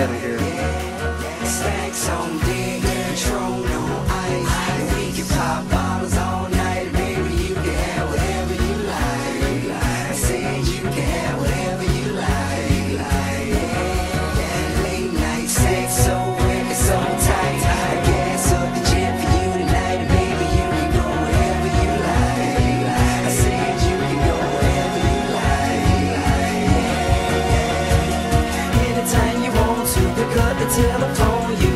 tell them, girl. Stacks on deck, Patron on ice, and we can pop bottles all night, baby. You can have whatever you like. I said you can have whatever you like. Late night sex, so wet, so tight. I gas up the jet for you tonight, and baby you can go wherever you like. I said you can go wherever you like. Anytime you want to, pick up the telephone.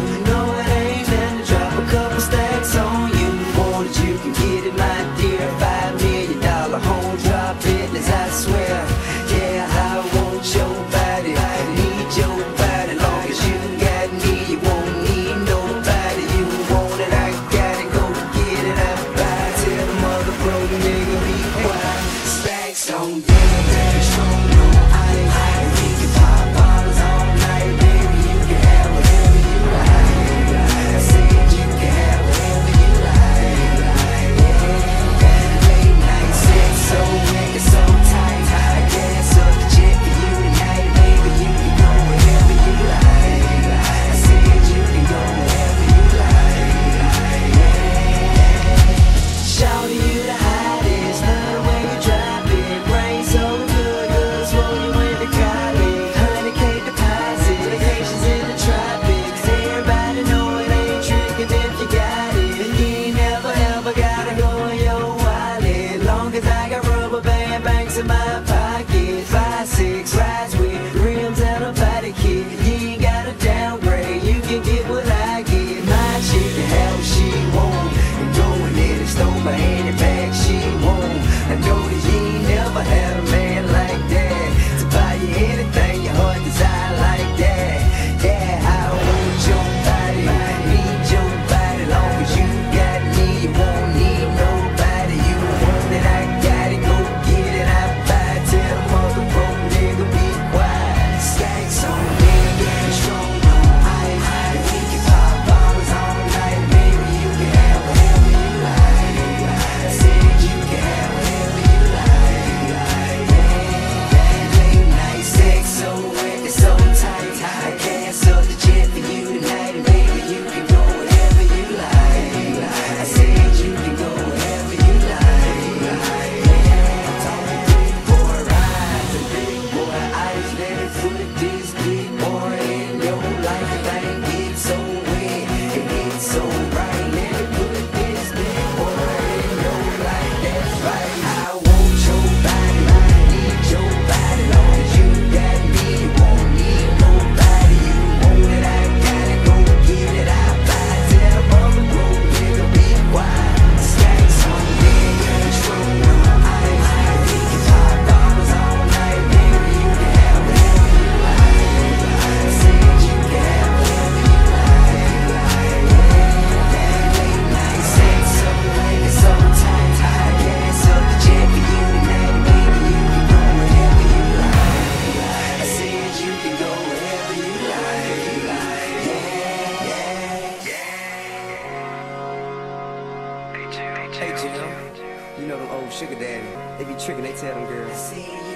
I swear, yeah, I want your body, need your body. Long as you got me, you won't need nobody. You want it, I got it, go get it, I buy it. Tell the mother broke nigga be quiet. Stacks on deck, Patron on ice, and we can pop bottles all night, baby. You can have whatever you like. I said you can have whatever you like. Late night sex, so nigga, so in my pocket, 5-6 rides with rims and a body kit. You ain't gotta downgrade, you can get what I get. My chick can have what she want, and going in and stole my handy bag she won't. I know that you ain't never had a man like that to buy you anything your heart desire like that. Yeah, I want your body, need your body. Long as you got me, you won't need nobody. You want it, I got it, go get it, I buy it. Tell the mother broke nigga be quiet. Stacks on deck, Patron on ice, and we can pop bottles all night, baby. You can have whatever you like. I said you can have whatever you like. Late night sex, so wet, so tight. I gas up the jet for you tonight, and baby you can go wherever you like. I said you can go wherever you like. Talking big boy rides and big boy ice. Let it put this big boy in your life. Thing gets so wet, it gets so right. Let it put this big boy in your life. That's right. I want your body, need your body. Long as you got me, you won't need nobody. You want it, I got it, go get it, I buy it. Tell the mother broke nigga be quiet. Stacks on deck, Patron on ice, and we can pop bottles all night, baby. You can have whatever you like. I said you can have whatever you like. Late night sex, so late, so tight. I gas up the jet for you tonight, baby. You can go wherever you like. I said you can go wherever you like. Hey Jim, you know them old sugar daddy. They be tricking, they tell them girls.